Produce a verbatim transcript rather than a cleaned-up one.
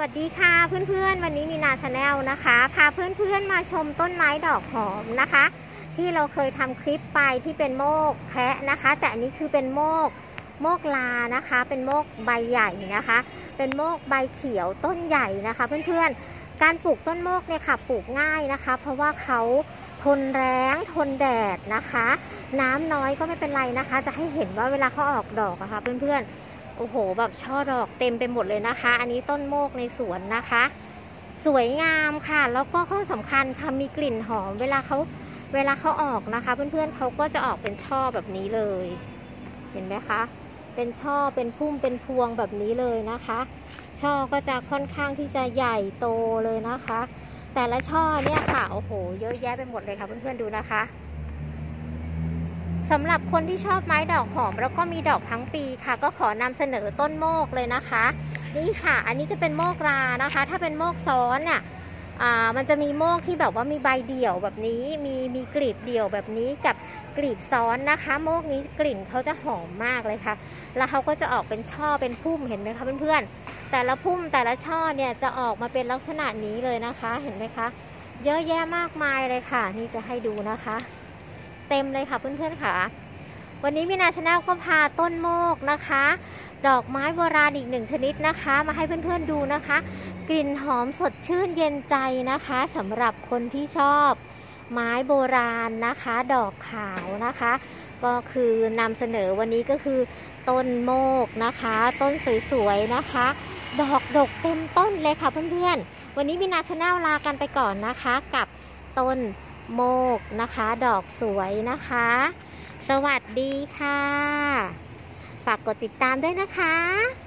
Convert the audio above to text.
วัสดีค่ะเพื่อนๆวันนี้มีนาชาแนลนะคะพาเพื่อนๆมาชมต้นไม้ดอกหอมนะคะที่เราเคยทำคลิปไปที่เป็นโมกแคะนะคะแต่อันนี้คือเป็นโมกโมกลานะคะเป็นโมกใบใหญ่นะคะเป็นโมกใบเขียวต้นใหญ่นะคะเพื่อนๆการปลูกต้นโมกเนี่ยค่ะปลูกง่ายนะคะเพราะว่าเขาทนแรงทนแดดนะคะน้ำน้อยก็ไม่เป็นไรนะคะจะให้เห็นว่าเวลาเขาออกดอกอะค่ะเพื่อนๆโอ้โหแบบช่อดอกเต็มไปหมดเลยนะคะอันนี้ต้นโมกในสวนนะคะสวยงามค่ะแล้วก็ข้อสำคัญค่ะมีกลิ่นหอมเวลาเขาเวลาเขาออกนะคะเพื่อนๆเขาก็จะออกเป็นช่อแบบนี้เลยเห็นไหมคะเป็นช่อเป็นพุ่มเป็นพวงแบบนี้เลยนะคะช่อก็จะค่อนข้างที่จะใหญ่โตเลยนะคะแต่ละช่อเนี่ยค่ะโอ้โหเยอะแยะไปหมดเลยค่ะเพื่อนๆดูนะคะสำหรับคนที่ชอบไม้ดอกหอมแล้วก็มีดอกทั้งปีค่ะก็ขอนำเสนอต้นโมกเลยนะคะนี่ค่ะอันนี้จะเป็นโมกรานะคะถ้าเป็นโมกซ้อนเนี่ยอ่ามันจะมีโมกที่แบบว่ามีใบเดี่ยวแบบนี้มีมีกลีบเดี่ยวแบบนี้กับกลีบซ้อนนะคะโมกนี้กลิ่นเขาจะหอมมากเลยค่ะแล้วเขาก็จะออกเป็นช่อเป็นพุ่มเห็นไหมคะเพื่อนๆแต่ละพุ่มแต่ละช่อเนี่ยจะออกมาเป็นลักษณะนี้เลยนะคะเห็นไหมคะเยอะแยะมากมายเลยค่ะนี่จะให้ดูนะคะเต็มเลยค่ะเพื่อนๆค่ะวันนี้มีนาชาแนลก็พาต้นโมกนะคะดอกไม้โบราณอีกหนึ่งชนิดนะคะมาให้เพื่อนๆดูนะคะกลิ่นหอมสดชื่นเย็นใจนะคะสำหรับคนที่ชอบไม้โบราณนะคะดอกขาวนะคะก็คือนำเสนอวันนี้ก็คือต้นโมกนะคะต้นสวยๆนะคะดอกดกเต็มต้นเลยค่ะเพื่อนๆวันนี้มีนาชาแนลลากันไปก่อนนะคะกับต้นโมกนะคะดอกสวยนะคะสวัสดีค่ะฝากกดติดตามด้วยนะคะ